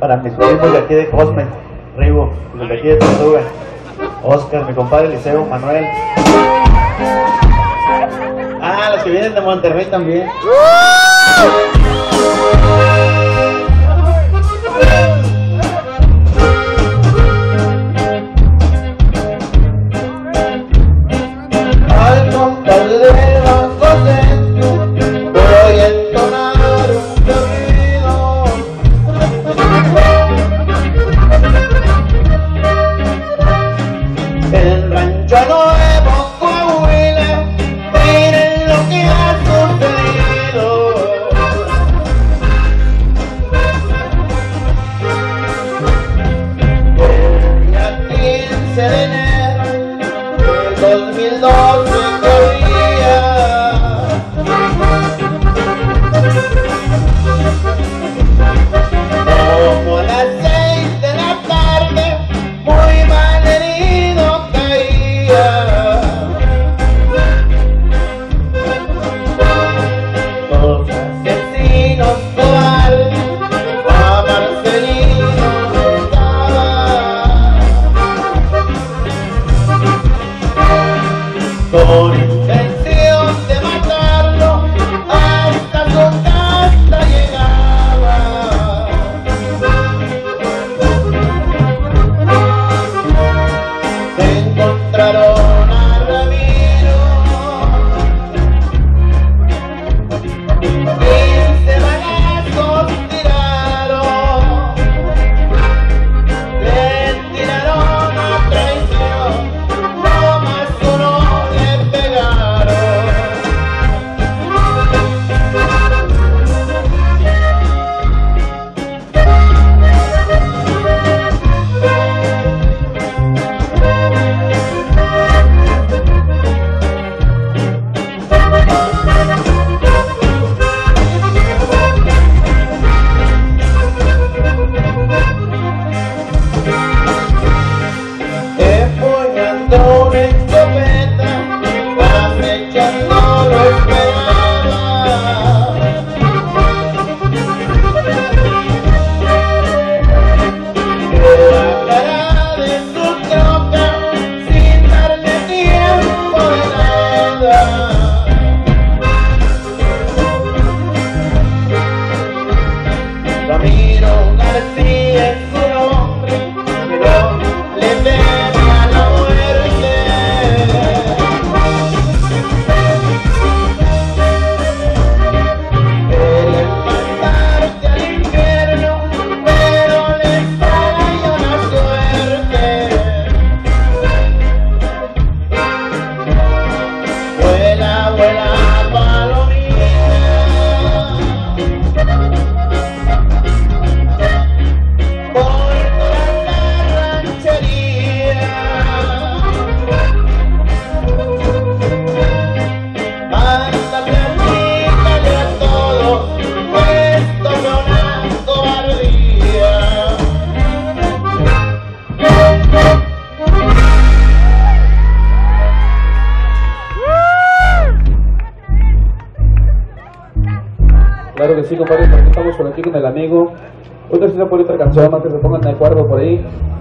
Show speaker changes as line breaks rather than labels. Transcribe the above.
para mis primos de aquí de Cosme, Ribo, los de aquí de Tortuga, Oscar, mi compadre Eliseo, Manuel. Ah, los que vienen de Monterrey también. Al compás de bajo acento voy a entonar un corrido. El rancho Nuevo Coahuila, miren lo que ha sucedido. El día 15 de enero del 2012 corría como a las 6 de la tarde, muy mal herido caía. Los asesinos cobardes a Marcelino con intención de matarlo, hasta su casa llegaba. Se encontraron a Ramiro, 15 balazos tiraron, le tiraron a traición, no más uno le pegaron. Empuñando una escopeta, acechando lo esperaba. La cara de su troca, sin darle tiempo de nada. Ramiro García es su nombre, pero le teme a la muerte. Quieren mandarte al infierno, pero les falla la suerte. Vuela, vuela, palomita, por toda la ranchería. Anda, platícale a todos, esto no es una cobardía.
Claro que sí, compadre, porque estamos por aquí con el amigo. Otra sí por otra canción, más que se pongan de acuerdo por ahí.